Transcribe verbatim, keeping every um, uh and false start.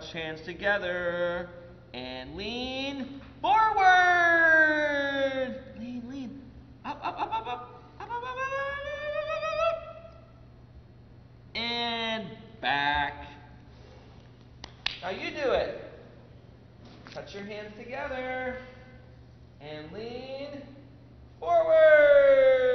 touch hands together, and lean forward. Lean, lean. Up, up, up, up, up. Up, up, up, up, up, up, up. And back. Now you do it. Touch your hands together, and lean forward.